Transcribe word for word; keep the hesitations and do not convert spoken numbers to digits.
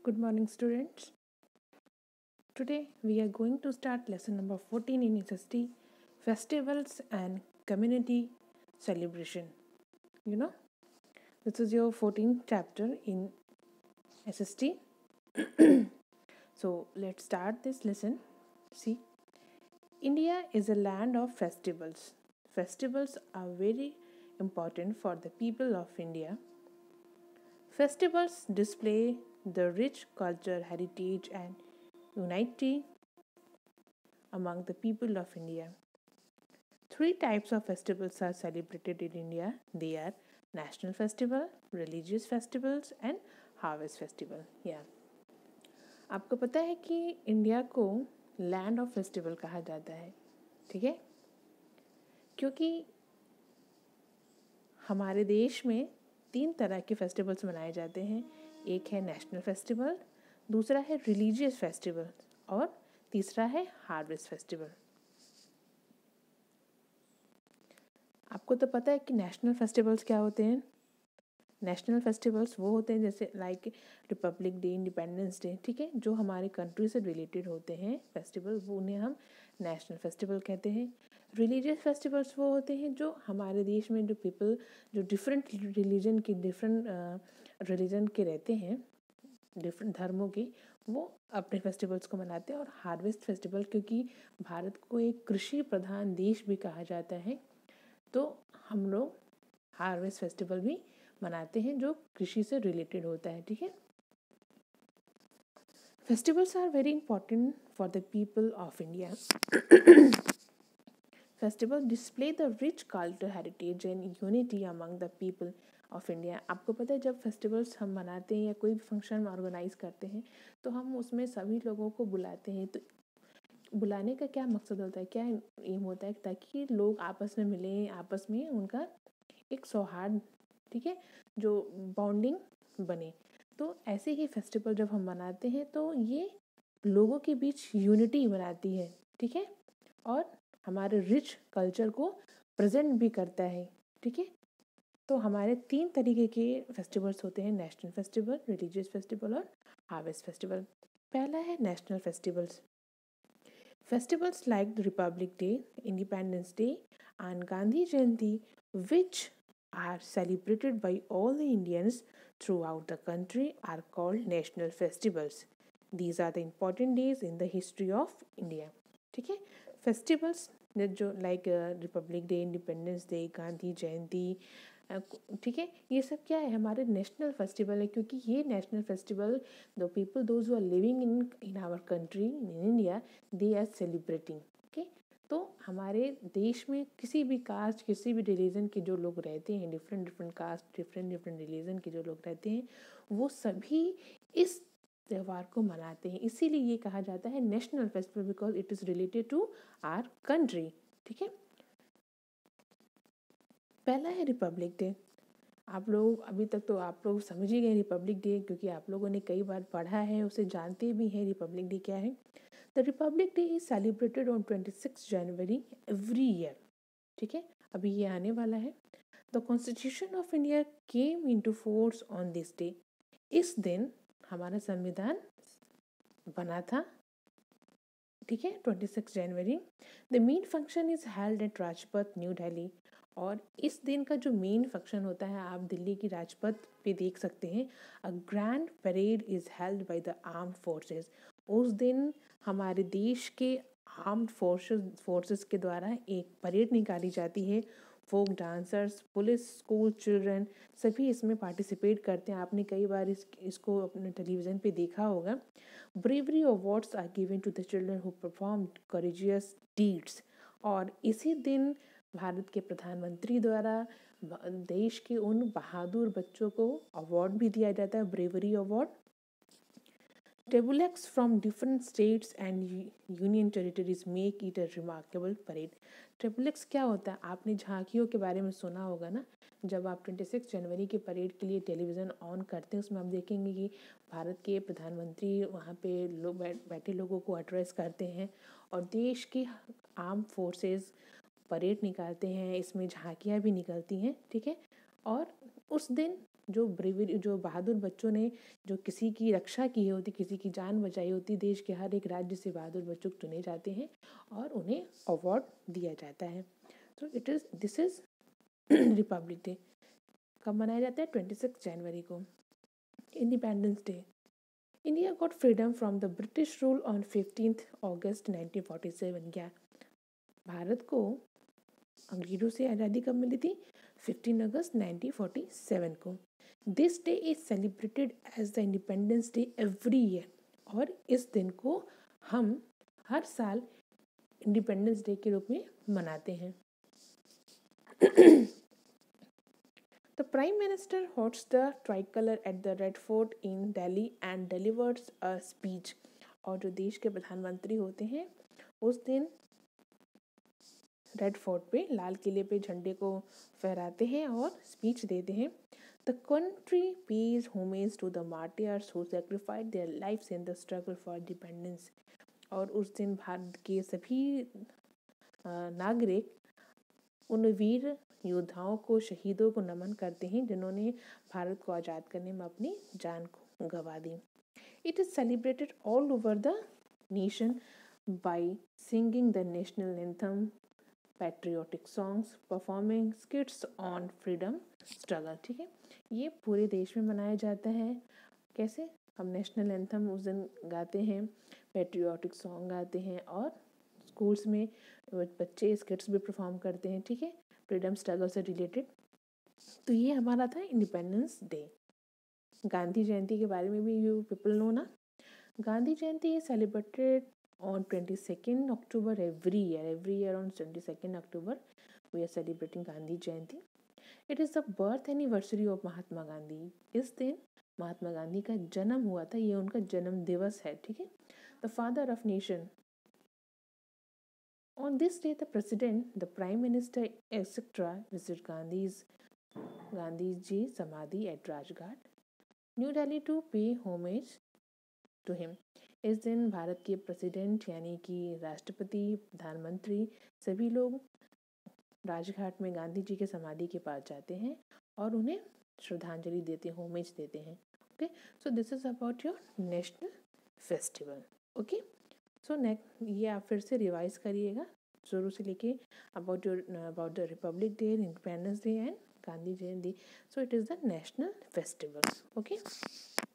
Good morning, students. Today we are going to start lesson number fourteen in S S T Festivals and Community Celebration. You know, this is your fourteenth chapter in S S T. So let's start this lesson. See, India is a land of festivals. Festivals are very important for the people of India. Festivals display the rich culture, heritage, and unity among the people of India. Three types of festivals are celebrated in India. They are national festival, religious festivals and harvest festival. Yeah. आपको पता है कि India को land of festival कहा जाता है, ठीक है? क्योंकि हमारे देश में तीन तरह के फेस्टिवल्स मनाए जाते हैं. एक है नेशनल फेस्टिवल, दूसरा है रिलीजियस फेस्टिवल और तीसरा है हार्वेस्ट फेस्टिवल. आपको तो पता है कि नेशनल फेस्टिवल्स क्या होते हैं. नेशनल फेस्टिवल्स वो होते हैं जैसे like Republic Day, Independence Day, ठीक है, जो हमारे कंट्री से रिलेटेड होते हैं फेस्टिवल, वो उन्हें हम नेशनल फेस्टिवल कहते हैं. रिलीजियस फेस्टिवल्स वो होते हैं जो हमारे देश में जो पीपल जो डिफरेंट रिलीजन के डिफरेंट रिलीजन के रहते हैं, डिफरेंट धर्मों के, वो अपने फेस्टिवल्स को मनाते हैं. और हार्वेस्ट फेस्टिवल, क्योंकि भारत को एक कृषि प्रधान देश भी कहा जाता है, तो हम लोग हार्वेस्ट फेस्टिवल भी मनाते हैं जो कृषि से रिलेटेड होता है, ठीक है. Festivals are very important for the people of India. Festival display the rich culture, heritage and unity among the people of India. आपको पता है जब फेस्टिवल्स हम मनाते हैं या कोई भी फंक्शन ऑर्गेनाइज करते हैं तो हम उसमें सभी लोगों को बुलाते हैं. तो बुलाने का क्या मकसद होता है, क्या एम होता है, ताकि लोग आपस में मिलें, आपस में उनका एक सौहार्द, ठीक है, जो बॉन्डिंग बने. तो ऐसे ही फेस्टिवल जब हम मनाते हैं तो ये लोगों के बीच यूनिटी बनाती है, ठीक है, और हमारे रिच कल्चर को प्रेजेंट भी करता है, ठीक है. तो हमारे तीन तरीके के फेस्टिवल्स होते हैं, नेशनल फेस्टिवल, रिलीजियस फेस्टिवल और हार्वेस्ट फेस्टिवल. पहला है national festivals. Festivals like the Republic Day, Independence Day and Gandhi Jayanti, which are celebrated by all the Indians throughout the country, are called national festivals. These are the important days in the history of India. ठीक है. Festivals जो like Republic Day, Independence Day, Gandhi Jayanti, ठीक है, ये सब क्या है, हमारे नेशनल फेस्टिवल है. क्योंकि ये national festival the people those who are living in in our country, in India, they are celebrating. Okay, तो हमारे देश में किसी भी कास्ट, किसी भी रिलीजन के जो लोग रहते हैं, different different caste, different different religion के जो लोग रहते हैं, वो सभी इस त्यौहार को मनाते हैं. इसीलिए ये कहा जाता है national festival, because it is related to our country, ठीक है. पहला है रिपब्लिक डे. आप लोग अभी तक तो आप लोग समझ ही गए रिपब्लिक डे, क्योंकि आप लोगों ने कई बार पढ़ा है, उसे जानते भी हैं रिपब्लिक डे क्या है. The Republic Day is celebrated on twenty six January every year, ठीक है, अभी ये आने वाला है. The constitution of India came into force on this day. इस दिन हमारा संविधान बना था, ठीक है, twenty six January. The main function is held at Rajpath, New Delhi. और इस दिन का जो मेन फंक्शन होता है, आप दिल्ली की राजपथ पे देख सकते हैं, a grand parade is held by the armed forces. उस दिन हमारे देश के आर्म्ड फोर्सेस फोर्सेस के द्वारा एक परेड निकाली जाती है. Folk dancers, police, school children सभी इसमें पार्टिसिपेट करते हैं. आपने कई बार इस इसको अपने टेलीविज़न पे देखा होगा. Bravery awards are given to the children who perform courageous deeds. और इसी दिन भारत के प्रधानमंत्री द्वारा देश के उन बहादुर बच्चों को अवार्ड भी दिया जाता है, bravery award. Tableaux from different states and union territories make it a remarkable parade. Tableaux क्या होता है, आपने झांकियों के बारे में सुना होगा ना. जब आप छब्बीस जनवरी के परेड के लिए टेलीविज़न ऑन करते हैं, उसमें आप देखेंगे कि भारत के प्रधानमंत्री वहाँ पे लोग बैठे लोगों को एड्रेस करते हैं और देश की आर्म फोर्सेस परेड निकालते हैं. इसमें झांकियाँ भी निकलती हैं, ठीक है. और उस दिन जो ब्रेवरी जो बहादुर बच्चों ने जो किसी की रक्षा की होती, किसी की जान बचाई होती, देश के हर एक राज्य से बहादुर बच्चों चुने जाते हैं और उन्हें अवार्ड दिया जाता है। तो it is this is Republic Day. कब मनाया जाता है? ट्वेंटी सिक्स जनवरी को। Independence Day. India got freedom from the British rule on fifteenth August nineteen forty seven. क्या भारत को अंग्रेजों से आज़ादी कब मिली थी? Fifteen August nineteen forty seven को। This day is celebrated as the Independence Day every year. और इस दिन को हम हर साल इंडिपेंडेंस डे के रूप में मनाते हैं। The Prime Minister hosts the tricolor at the Red Fort in Delhi and delivers a speech. और जो देश के प्रधानमंत्री होते हैं उस दिन रेड फोर्ट पे, लाल किले पे झंडे को फहराते हैं और स्पीच देते हैं। The country pays homage to the martyrs who sacrificed their lives in the struggle for independence. और उस दिन भारत के सभी नागरिक उन वीर योद्धाओं को, शहीदों को नमन करते हैं जिन्होंने भारत को आज़ाद करने में अपनी जान को गंवा दी। It is celebrated all over the nation by singing the national anthem, patriotic songs, performing skits on freedom struggle. ठीक है, ये पूरे देश में मनाया जाता है। कैसे? हम नेशनल एंथम उस दिन गाते हैं, पैट्रियोटिक सॉन्ग गाते हैं और स्कूल्स में बच्चे स्किट्स भी परफॉर्म करते हैं। ठीक है, फ्रीडम स्ट्रगल से रिलेटेड। तो ये हमारा था इंडिपेंडेंस डे। गांधी जयंती के बारे में भी यू पीपल नो ना। Gandhi Jayanti is celebrated on twenty-second October every year. Every year on twenty-second October we are celebrating Gandhi Jayanti. It is the birth anniversary of Mahatma Gandhi. इस दिन महात्मा गांधी का जन्म हुआ था, ये उनका जन्म दिवस है। ठीक है, the father of nation. On this day, the president, the prime minister, et cetera visit Gandhi's Gandhi ji Samadhi at Rajghat, New Delhi to pay homage to him. इस दिन भारत के प्रेसिडेंट यानी कि राष्ट्रपति, प्रधानमंत्री, सभी लोग राजघाट में गांधी जी के समाधि के पास जाते हैं और उन्हें श्रद्धांजलि देते हैं, होमेज देते हैं। Okay, so this is about your national festival. Okay, so next ये आप फिर से रिवाइज करिएगा शुरू से लेके about your about the Republic Day, Independence Day and Gandhi Jayanti. So it is the national festivals. Okay.